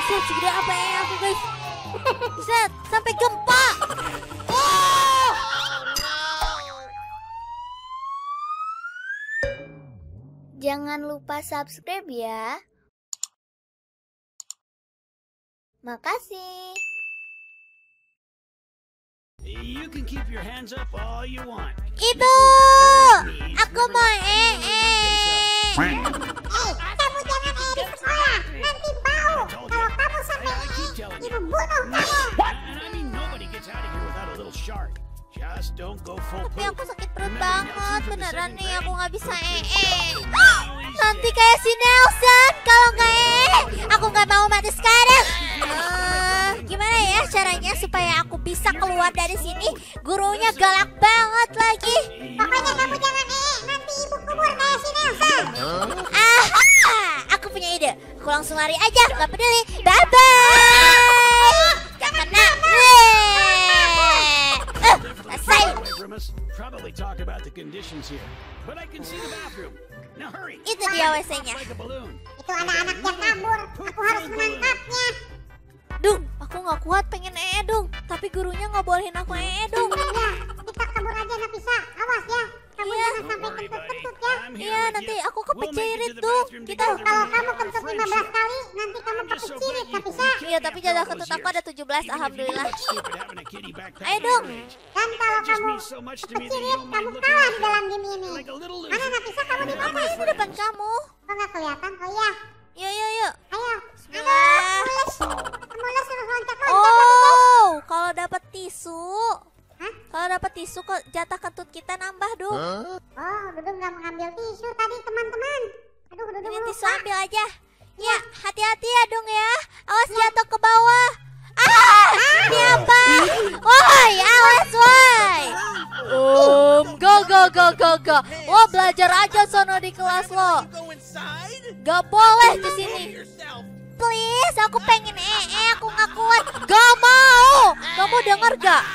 Set, segede apa ya aku guys. Set, sampai gempa. Oh! Jangan lupa subscribe ya. Makasih. You can keep your hands up all you want. Ibu, aku mau Kamu jangan di sekolah, nanti bau. Kalau kamu sampai ibu bunuh kamu. And I mean nobody gets out of here without a little shark. Just don't go full Tapi poop. aku sakit perut banget, beneran nih aku nggak bisa Nanti kayak si Nelson, kalau nggak aku nggak mau mati sekarang. Gimana ya caranya supaya aku bisa keluar dari sini? Gurunya galak banget lagi. Pokoknya kamu jangan nanti ibu kubur kayak si Nelson. Aku punya ide. Aku langsung lari aja, nggak peduli. Bye bye. Jangan nak. Selesai. Away from us. Probably talk about the conditions here. But I can see the bathroom. Now hurry. Itu dia WC-nya. Like a balloon. Itu anak-anak yang kabur. Aku harus menangkapnya. Dung, aku nggak kuat pengen Dung. Tapi gurunya nggak bolehin aku Dung. Ya, kita kabur aja Nafisa. Awas ya. Kamu Iya. jangan sampai kentut-kentut ya. Iya, nanti aku kepicirit Dung. Kita Kalau kamu kentut 15 kali, nanti kamu kepicirit Nafisa. Iya, tapi jatah kentut aku ada 17, alhamdulillah. Ayo Ayo dong. Dan kalau kamu kepicirit, kamu kalah di dalam game ini. Mana Nafisa, kamu di mana? Ini di depan kamu. Kok nggak kelihatan? Oh iya. Yuk, yuk, yuk. Ayo. Bismillah. Mules terus loncat. Oh, kalau dapat tisu. Hah? Kalau dapat tisu kok jatah kentut kita nambah, Dung. Oh, Dudung nggak mengambil tisu tadi teman-teman. Aduh, Dudung Ini tisu lupa. ambil aja. Ya, hati-hati ya, Dung ya. Awas jatuh ke bawah. Ini apa? Woi, awas, woi. Go. Lo belajar aja sono di kelas lo. Gak boleh di sini. Please, aku pengen aku nggak kuat. Gak mau. Kamu denger gak?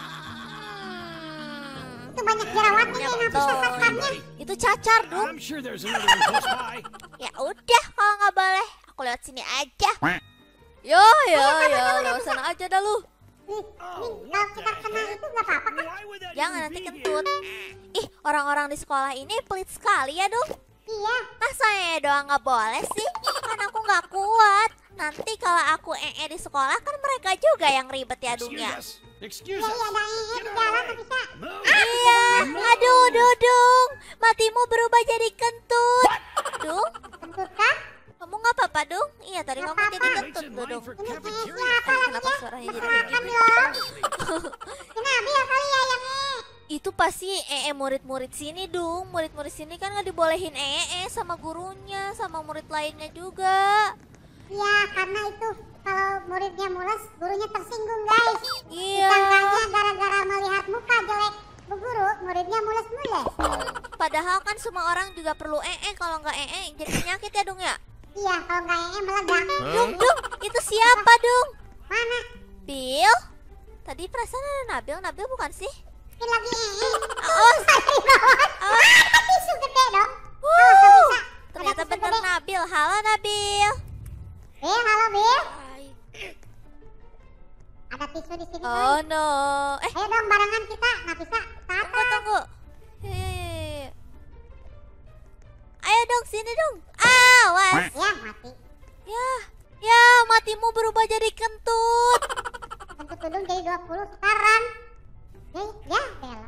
Itu banyak jerawatnya nih Nafisa sasamnya. Itu cacar, Dung. I'm sure there's another one close by. Ya udah, kalau nggak boleh, aku lewat sini aja. Yo, lewat sana aja dah lu. Nih, kalau kita kena itu nggak apa-apa kan? Why would that Jangan even nanti be kentut. here? Ih, orang-orang di sekolah ini pelit sekali ya, Dung. Iya. Masa doang nggak boleh sih? Kan aku nggak kuat. Nanti kalau aku di sekolah kan mereka juga yang ribet ya, Dung ya. Excuse Iya, us. iya, ada di jalan Nafisa. Move. Iya, aduh, Dudung. Matimu berubah jadi kentut. Dung, Kentut kah? kamu nggak apa-apa, Dung? Iya, tadi kamu jadi Waits kentut, in line Dudung. for Ini cafeteria. siapa lagi Kenapa ya? suaranya jadi kayak Makan gitu? dong. Ini Nabil kali ya yang Itu pasti murid-murid sini, Dung. Murid-murid sini kan nggak dibolehin sama gurunya, sama murid lainnya juga. Iya, karena itu kalau muridnya mules, gurunya tersinggung guys. Iya. Disangkanya gara-gara melihat muka jelek bu guru, muridnya mules-mules. Padahal kan semua orang juga perlu kalau nggak jadi penyakit ya, Dung ya. Iya, kalau nggak meledak. Dung, itu siapa, Dung? Mana? Bill? Tadi perasaan ada Nabil bukan sih? Ini lagi Awas, awas. tisu gede dong. Wuh, ternyata Ada tisu bener gede. Nabil. Halo Nabil. Halo Bil. Ada tisu di sini. Oh Kan? no. Ayo dong barengan kita, Nafisa. Tata. Tunggu. Yuk. Ayo dong, sini dong. Awas. Ya mati. Ya, matimu berubah jadi kentut. Kentut Dudung jadi 20 sekarang. Ya, belok.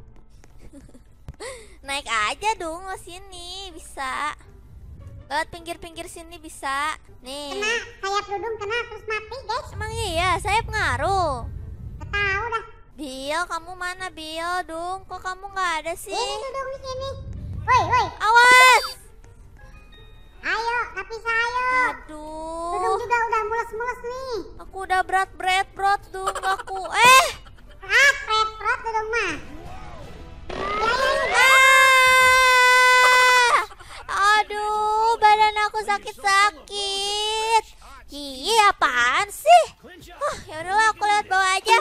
Naik aja dong ke sini, bisa. Lewat pinggir-pinggir sini bisa. Nih. Kena, sayap Dudung kena terus mati guys. Emang iya, saya pengaruh. Gak tahu dah. Bill, kamu mana Bill? Dung, kok kamu nggak ada sih? Ini Dudung di sini. Woi. Awas! Ayo, Nafisa ayo. Dudung Aduh, juga udah mules-mules nih. aku udah berat, Dung, aku. Perut Dudung mah. Aduh, badan aku sakit-sakit. Iya, apaan sih? Ya udahlah, aku lewat bawah aja.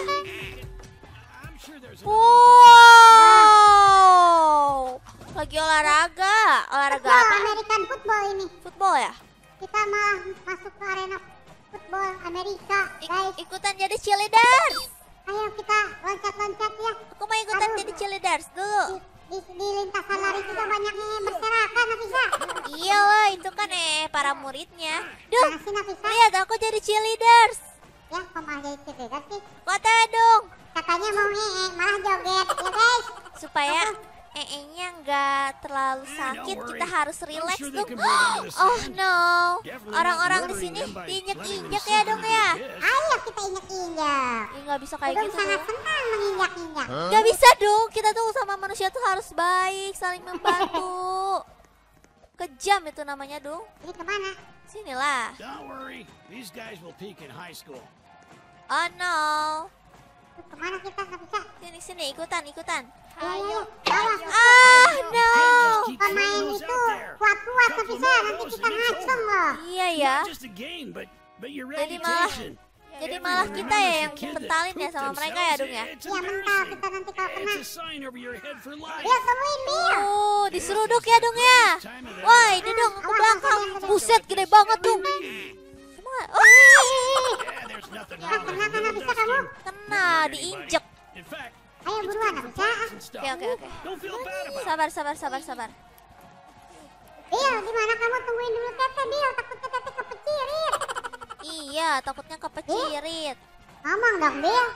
Wow, lagi olahraga Football, apa? American football ini. Football ya? Kita malah masuk ke arena football Amerika, guys. Ikutan jadi cheerleaders. Ayo kita loncat-loncat ya. Aku mau ikutan Aduh. jadi cheerleaders dulu. Di lintasan lari juga banyak yang berserakan, Nafisa. Iya lah, itu kan para muridnya. Duh, Mana sih, Nafisa? lihat aku jadi cheerleaders. Ya, kok malah jadi cheerleader sih? Kata dong, Katanya mau malah joget, ya guys. supaya nya nggak terlalu sakit, worry. kita harus I'm relax sure they dong. can breathe into the Oh sand. no, Definitely orang-orang not di sini murdering them by letting them diinjek-injek see ya them dong do ya. this. Ayo kita injak-injak. Ih, nggak bisa kayak Dudung gitu sangat dong. senang menginjak-injak. Nggak bisa dong, kita tuh sama manusia tuh harus baik, saling membantu. Kejam itu namanya dong. Ini kemana? Sinilah. Don't worry, these guys will peak in high school. Oh no. Tuh, kemana kita? Nggak bisa. Sini ikutan. Ayo. Awas. Ah no. Just keep Pemain throwing those itu out there. kuat-kuat nggak Couple bisa. more Nanti those kita and it's ngacung over. loh. Iya ya. Not just a game, but your Jadi malah- reputation. Jadi malah Everyone kita ya remembers yang the kid that bentalin ya pooped sama mereka ya themselves. dong ya. It's Iya mental embarrassing. kita nanti kalau kena. It's a sign over your head for life. Bill tungguin Bill. Oh, diseruduk ya dong ya. Wah, ini dong ke belakang. Buset, gede banget dong. Emang, oh, Yeah, there's nothing wrong with Kena a little bisa kamu. dusting. kena, diinjek. In fact, Ayo buruan nggak bisa. and stuff. Oke. Don't feel bad about it. Sabar. Bill di mana kamu tungguin dulu Tete Bill. Takutnya Tete kepecirit. Iya, takutnya kepecirit. Ngomong dong Bill.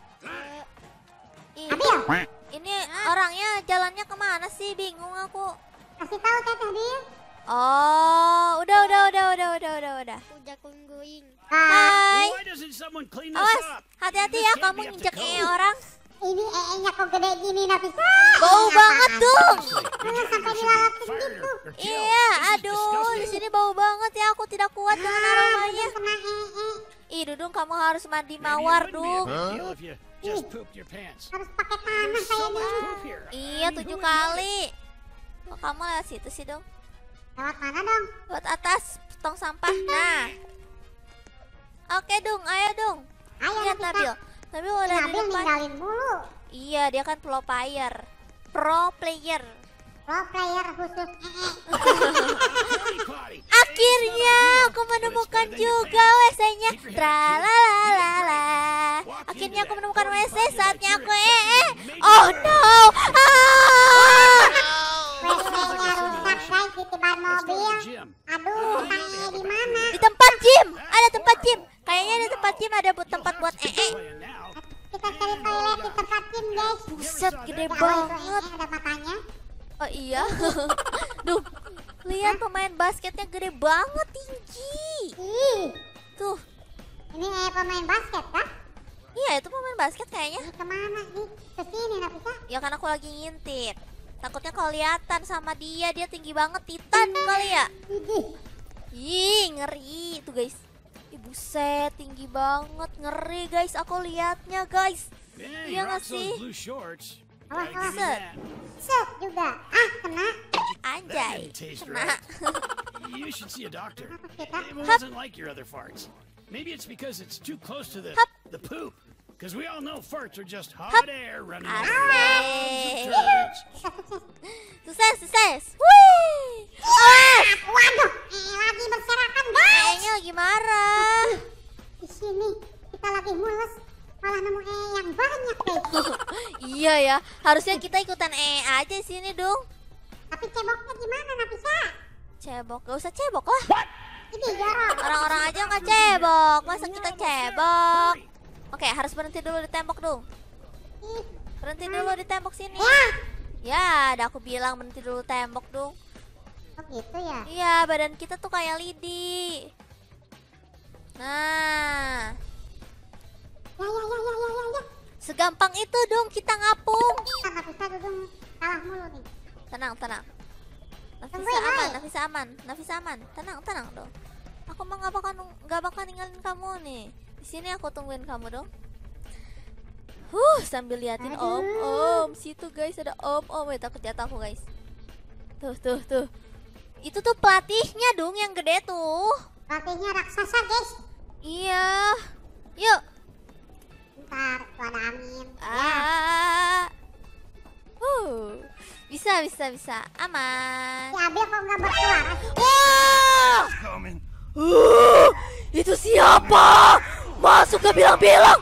Ih, Bill. ini orangnya jalannya kemana sih? Bingung aku. Kasih tahu Tete Bill. Oh, udah. Udah kungguing. Hai. Why doesn't someone clean this Awas, up? hati-hati This ya can't kamu be up to injek code. orang. Ini nya kok gede gini nggak bisa. Bau banget dong. Jangan sampai dilalatin Fired gitu. or killed. Iya, This is aduh, di disgusting. sini bau banget ya. Aku tidak kuat dengan aromanya. Kena Ih, Dudung, kamu harus mandi Maybe it mawar, wouldn't be a Dung. big deal if you just pooped your pants. harus pakai tanah There's so much kayaknya. poop here. Iya, 7 kali. Kok kamu lewat situ sih, Dung? Lewat mana dong? Lewat atas tong sampah. Nah. Oke, Dung, ayo, Dung. Ayo Lihat kita. Nabil. Nabil udah di Nabil depan. ninggalin mulu. Iya, dia kan pro player. Pro player. Pro player khusus Potty potty. Akhirnya aku menemukan juga WC-nya. Tralalala. Akhirnya aku menemukan WC, saatnya aku Oh no. Ah! WC-nya rusak guys, ditiban Let's go to mobil. the gym. Aduh, di mana? Di tempat gym. Ada tempat gym. Kayaknya di tempat gym ada tempat buat Playing now. Kita cari toilet di tempat gym guys. Buset, gede Ya, itu banget. ada matanya. Oh iya. Duh, lihat pemain basketnya gede banget, tinggi. Ih, Tuh, ini pemain basket kah? iya itu pemain basket kayaknya. Ini kemana nih? Ke sini nggak bisa? Ya kan aku lagi ngintip. Takutnya kalau kelihatan sama dia tinggi banget, titan kali ya. Idih. Ih, ngeri tuh guys. Ih, buset, tinggi banget, ngeri guys. Aku lihatnya guys. Man, Iya he nggak rocks sih? those blue shorts. Awas, Gotta give him awas. that. Set juga. Ah, kena. Anjay, That didn't taste kena. You should see a doctor. Kita. It wasn't like your other farts. Maybe it's because it's too close to the poop. Because we all know farts are just hot air running over Asik. turds. Sukses. Wih. Ah, Waduh, lagi berserakan guys. kayaknya lagi marah. Di sini kita lagi mules, malah nemu yang banyak guys. Iya ya, harusnya kita ikutan aja di sini dong. Tapi ceboknya gimana nggak bisa? Cebok, gak usah cebok lah. Ini jorok. Orang-orang aja nggak cebok, masa kita cebok? Oke, harus berhenti dulu di tembok dong. Ih, Berhenti dulu di tembok sini. ya. Ya, ada aku bilang berhenti dulu tembok dong. Oh gitu ya. Iya, badan kita tuh kayak lidi. Nah, Ya. segampang itu dong kita ngapung. Kita nggak bisa dudung kalah mulu nih. Tenang. Tungguin, Nafisa aman. Tenang dong. Aku mah nggak bakal ninggalin kamu nih. Di sini aku tungguin kamu dong. Sambil liatin Aduh. om. Situ guys ada om. Wait, takut jatuh aku guys. Tuh. Itu tuh pelatihnya dong yang gede tuh. Latihnya raksasa guys. Iya. Yuk. Ntar tuh ada angin. Bisa. Aman. Si Abil kok nggak bersuara? Wah! Coming. Itu siapa? Masuk gak bilang-bilang.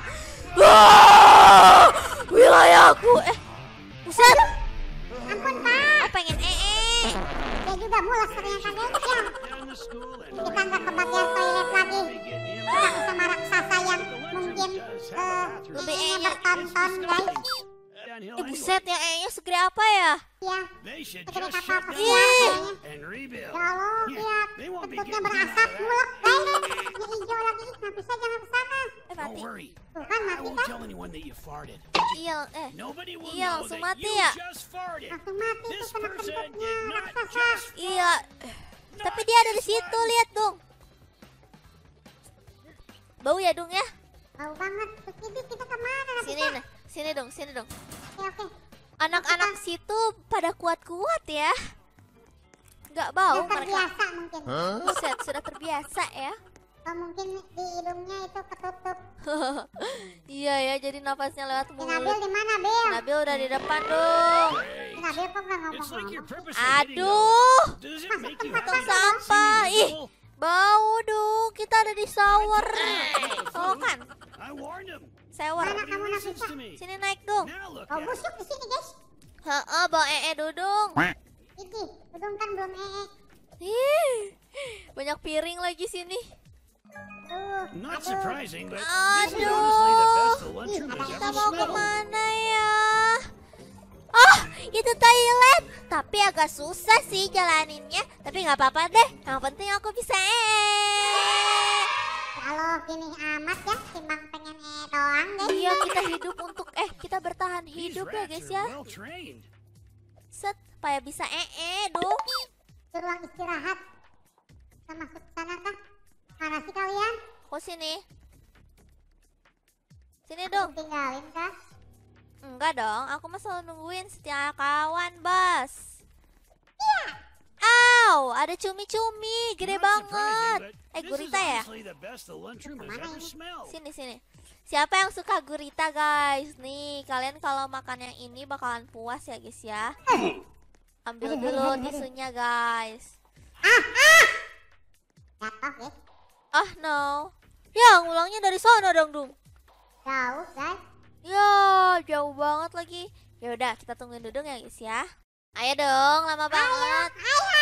Wilayahku. Buset. Ampun Kak. Pengen Dia juga mulas ternyata guys ya. Kita nggak kebagian toilet lagi. Kita sama raksasa yang mungkin Lebih ininya bertonton guys. Buset ya nya segede apa ya? Ya. They should Segede just kapal shut down pesiar. and rebuild. Ya Allah, Yeah, lihat they won't be bentuknya getting berasap out of mulek guys. Ini hijau lagi, nggak bisa jangan kesana. Don't Mati. worry. Tuh kan I mati won't kan? tell anyone that you farted. Iya, Nobody will Iya, know langsung that mati you ya? just farted. Langsung mati tuh This kena person kentutnya did not raksasa. just iya. Tapi dia ada di situ, lihat dong. Bau ya dong ya? Bau banget. Terus ini kita kemana? Sini nah, sini dong. Oke. Anak-anak situ pada kuat-kuat ya. Nggak bau Sudah mereka. terbiasa mungkin. Buset, sudah terbiasa ya. Atau mungkin di hidungnya itu ketutup. Iya ya, jadi napasnya lewat Si Nabil mulut. di mana, Bil? Nabil udah di depan dong. Si Nabil kok nggak It's like you're ngomong-ngomong? purposely getting Aduh, those. Does it make you tong happy to sampah. see me Ih, visible? bau dong. Kita ada di shower. Oh kan, I warned him. shower. Mana kamu He listens Nafisa? to me. Sini naik dong. Now look Bau at busuk di sini, guys. Heeh, bau dudung. Iki, hidung kan belum Ih, banyak piring lagi sini. Tuh, Not aduh. surprising, but this is honestly the Aduh. best the lunchroom has Kita ever mau smelled. kemana ya? Oh, itu toilet. Tapi agak susah sih jalaninnya. Tapi nggak apa-apa deh. Yang penting aku bisa Kalau gini amat ya, timbang pengen doang, guys. Iya, kita hidup untuk kita bertahan These hidup ya rats guys are ya. well trained. Set, supaya bisa dong. Itu ruang istirahat. Kita masuk ke sana kah? Mana sih kalian? Aku sini. Sini dong. Tinggalin kah? Enggak dong, aku mah selalu nungguin setia kawan, Bos. Iya. Aw, ada cumi-cumi, gede Not banget. surprising, but this is Gurita ya? honestly the best the lunchroom has ever smelled. Sini. Siapa yang suka gurita, guys? Nih, kalian kalau makan yang ini bakalan puas ya, guys ya. Ambil dulu tisunya, guys. Jatuh, guys. Oh, no. Ya, ngulangnya dari sana dong, Dung. Jauh, guys. Ya, jauh banget lagi. Ya udah, kita tungguin Dudung ya, guys ya. Ayo dong, lama banget.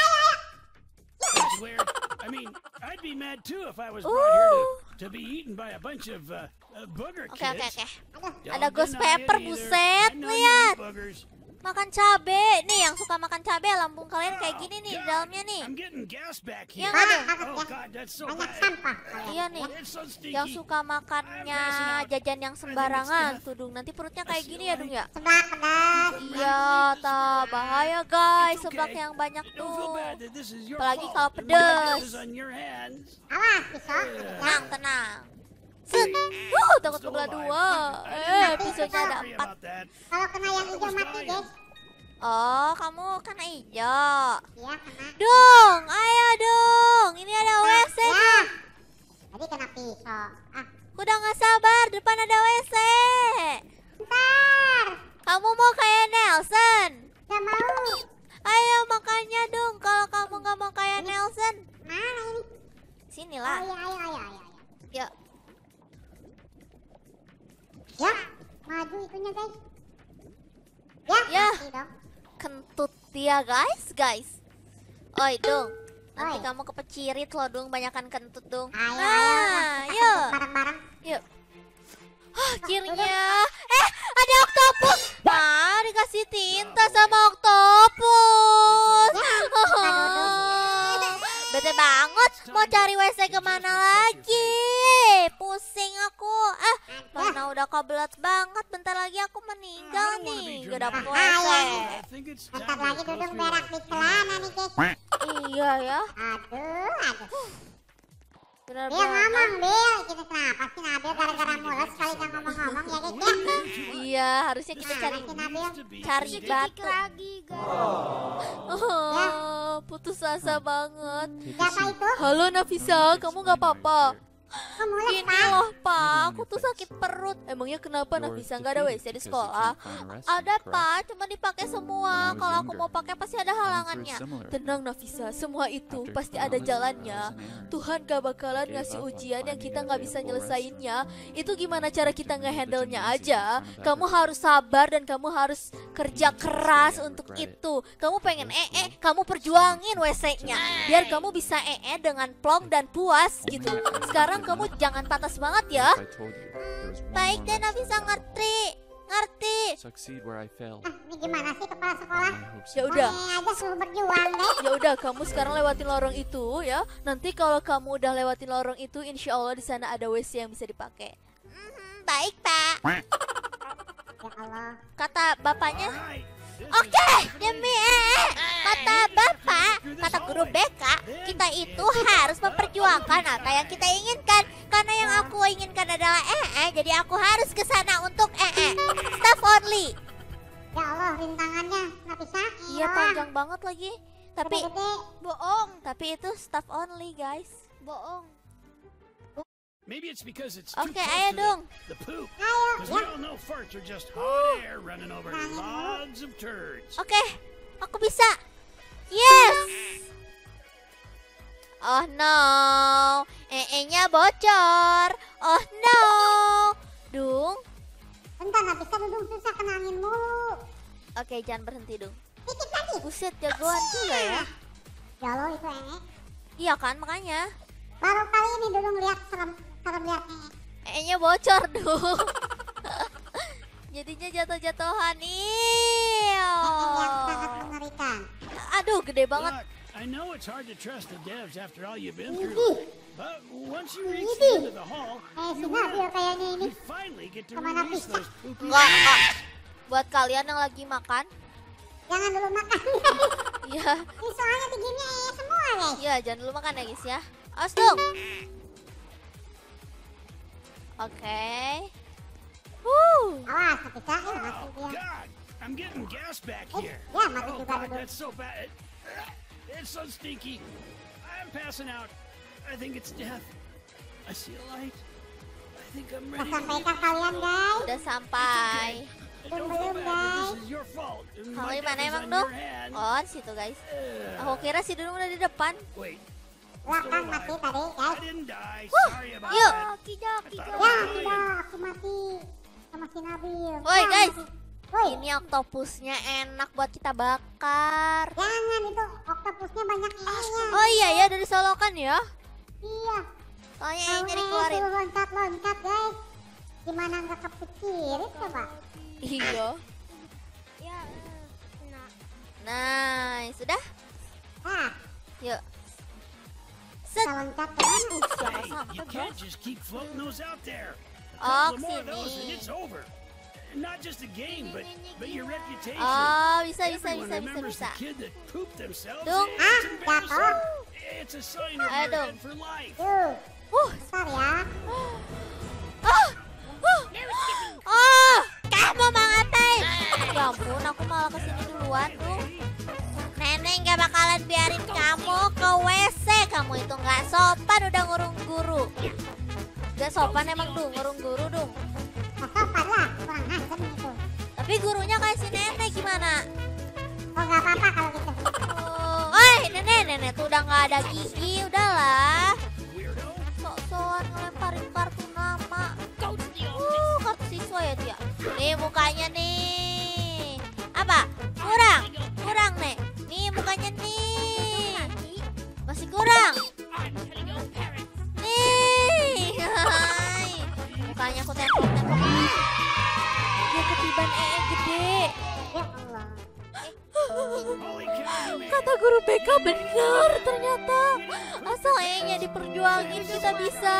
I swear, I mean, I'd be mad too if I was brought here to be eaten by a bunch of booger Oke. kids. Aduh. Ada Don't ghost deny it pepper, either. buset, I know you lihat. eat boogers. Makan cabe. Nih, yang suka makan cabe, lambung kalian kayak gini nih di dalamnya nih. I'm getting gas back Iya here. nggak dong? Oh God, that's so Banyak bad. sampah. Iya nih. It's so stinky. Yang suka makannya jajan yang sembarangan tuh, Dung. Nanti perutnya kayak gini ya, Dung ya. Sebelah pedas. Iya, tak bahaya guys, It's seblak okay. yang banyak Don't feel tuh. bad that this is your Apalagi fault. kalau The blood pedes. is on your hands. Awas, pisau. Tenang. Set. Takut Still kebelah alive. dua. I didn't Pisaunya ada worry 4. about that. Kalau kena yang hijau mati, guys. Oh, kamu kena hijau. Iya, kena. Dong, ayo dong. Ini ada WC. Ya. Tadi kena pisau. Udah nggak sabar, depan ada WC. Bentar. Kamu mau kayak Nelson? Gak mau. Ayo makannya dong. Kalau kamu nggak mau kayak Nelson, Mana ini? sinilah. Oh, iya, ayo. Yuk. Ya, maju itunya, guys. Ya. Mati dong. Kentut dia guys. Oi dong, nanti Oi. kamu kepecirit loh dong, banyakan kentut dong. Ayo, Nah, ayo. yuk. Bareng-bareng. Yuk. Akhirnya, ada oktopus. Nah, dikasih tinta sama oktopus. Bete banget, mau cari WC kemana lagi? Pusing aku. Mana udah kebelet banget. Bentar lagi aku meninggal nih. Gak dapet WC. I think it's Bentar time lagi to go duduk through berak di celana nih, guys. Iya ya, Aduh. bener Bil banget. ngomong, Bil. Kita kenapa sih Nabil gara-gara mulut sekali nggak ngomong-ngomong ya, guys ya? Iya, harusnya kita cari Si Nabil. cari batu. lagi guys. Oh, putus asa banget. Siapa itu? Halo Nafisa, kamu gak apa-apa? mules, Gini Pak. loh Pak, aku tuh sakit perut. Emangnya kenapa Nafisa nggak ada WC di sekolah? Ada Pak, cuma dipakai semua. Kalau aku mau pakai pasti ada halangannya. Tenang Nafisa, semua itu pasti ada jalannya. Tuhan gak bakalan ngasih ujian yang kita nggak bisa nyelesainnya. Itu gimana cara kita ngehandle-nya aja. Kamu harus sabar dan kamu harus kerja keras untuk itu. Kamu pengen kamu perjuangin WC-nya biar kamu bisa dengan plong dan puas gitu. Sekarang kamu jangan patas banget ya. Baik deh, Nafisa ngerti. Ini gimana sih kepala sekolah? Ya udah. Aja suruh berjuang deh. Ya udah, kamu sekarang lewatin lorong itu ya. Nanti kalau kamu udah lewatin lorong itu, insya Allah di sana ada WC yang bisa dipakai. Baik Pak. Ya Allah. Kata bapaknya. Oke, demi kata bapak, kata guru BK, kita itu harus memperjuangkan apa yang kita inginkan. Karena yang aku inginkan adalah jadi aku harus ke sana untuk staff only. Ya Allah, rintangannya nggak bisa. Iya, panjang banget lagi. Tapi Gede-gede. bohong, tapi itu staff only guys. Bohong. Maybe it's because it's too Oke, close ayo to dong. the poop. Ayo, Because ya. we all know farts are just hot air running over logs of turds. Oke, aku bisa. Yes. Oh no, nya bocor. Oh no. Dung. Bentar, nggak bisa duduk susah kena angin mulu. Oke, jangan berhenti dong. Dikit lagi. Buset, jagoan juga ya. Ya Allah, itu Iya kan, makanya. Baru kali ini duduk lihat serem lihat nya bocor dong. Jadinya jatuh-jatuhan. yang sangat Iya. mengerikan. Aduh, gede banget. Look, I know it's hard to trust the devs after all you've been Ini. through. But once you reach the end of the hall, Si Nabil kayaknya ini. you finally get to Kemana release bisa? those poopy Enggak. Buat kalian yang lagi makan, Jangan dulu makan. ya, Ini soalnya tingginya semua guys. ya jangan dulu makan ya guys ya. Awas dong. Oke. Awas, nggak bisa. Oh, Masuk dia. God, I'm getting gas back here. Ya, mati Oh, juga God, duduk. that's so bad. It's so stinky. I'm passing out. I think it's death. I see a light. I think I'm ready. Sampaikan kalian guys. Udah sampai. Don't Belum, feel bad. guys. This is your fault. And Kali my mana death is emang on dong? your hand. Oh, di situ guys. Aku kira si Dudung udah di depan. Wait, Belakang mati tadi I guys. didn't die. Sorry about Yuk. that. Kijak, I kijak. thought Ya, I was tidak. dying. Aku mati. Sama si Nabil. Woi, Ya, guys. mati. Woi, Ini oktopusnya enak buat kita bakar. jangan itu oktopusnya banyak ininya. Oh iya ya, dari solokan ya. Iya. Soalnya Kalau enya dikeluarin. suruh loncat-loncat guys. Gimana nggak kepikirin coba? Iya. Ya, nah. Nice, sudah? Ah, Yuk. kita Set. loncat ke mana? Jangan Hey, sampai you bro. can't just keep floating those out there. A Oh, couple more of those sini. and it's over. Not just a game, but your reputation. Oh, bisa, bisa, Everyone bisa, bisa, remembers bisa. the kid that pooped themselves. Dung. It's Ah, embarrassing. jatuh. It's a sign of Ayo, your Dung. head for life. Yuk, bentar ya. Kamu mau ngapain? Ya ampun, aku malah kesini duluan tuh. Nenek nggak bakalan biarin kamu ke WC. Kamu itu nggak sopan, udah ngurung guru. Gak sopan emang Dung, ngurung guru Dung. Nggak sopan lah, kurang asem itu. Tapi gurunya kayak si nenek gimana? Oh nggak apa-apa kalau gitu. Oi, nenek tuh udah nggak ada gigi, udahlah. Weirdo. Sok-sokan ngelemparin kartu nama. Kartu siswa ya dia. Nih mukanya nih. Apa? Kurang nih. Nih mukanya nih. Masih kurang. Nih. Hai. Mukanya aku tempel-tempel. Dia ketiban gede. Ya Allah. Holy cow, man. Kata guru BK benar ternyata. Asal nya diperjuangin kita bisa.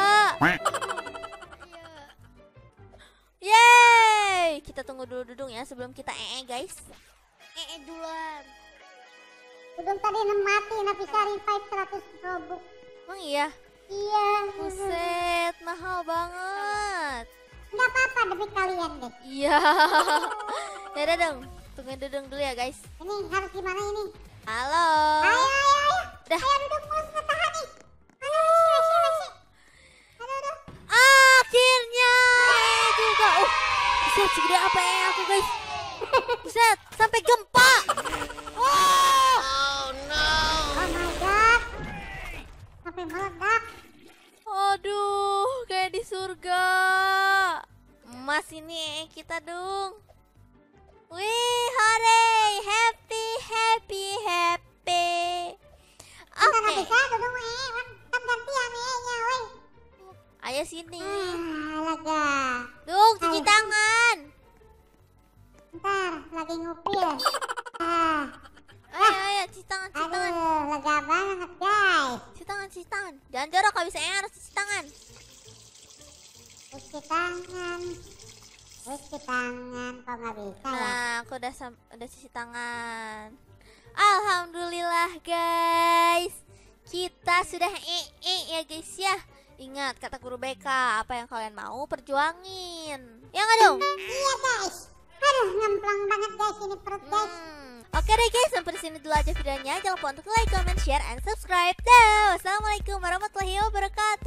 Yeay. Kita tunggu dulu Dudung ya sebelum kita guys. Duluan. Udung tadi mati, nggak bisa revive 100 robux. Emang iya? Iya. Buset, mahal banget. Nggak apa-apa demi kalian deh. Iya. Yaudah dong, tungguin Dudung dulu ya guys. Ini harus gimana ini? Halo. Ayo. Dah. Ayo duduk mulus bertahan nih. Ayo, ayo. Aduh. surga. Emas ini kita dong. Wih, hooray, happy. Kita nggak Oke, bisa duduk kan gantian nya, woi. ayo sini. Lega. Dung, cuci tangan. Ntar lagi ngupil. Ayo, cuci tangan. Aduh, lega banget guys. Cuci tangan. Jangan jorok, habis harus cuci tangan. Cuci tangan, kok nggak bisa ya? Nah, aku udah cuci tangan. Alhamdulillah guys, kita sudah ya guys ya. Ingat kata guru BK, apa yang kalian mau perjuangin. Ya nggak dong? Iya guys. Aduh, ngemplang banget guys ini perut guys. Oke deh guys, sampai di sini dulu aja videonya. Jangan lupa untuk like, comment, share, and subscribe. Dah, wassalamualaikum warahmatullahi wabarakatuh.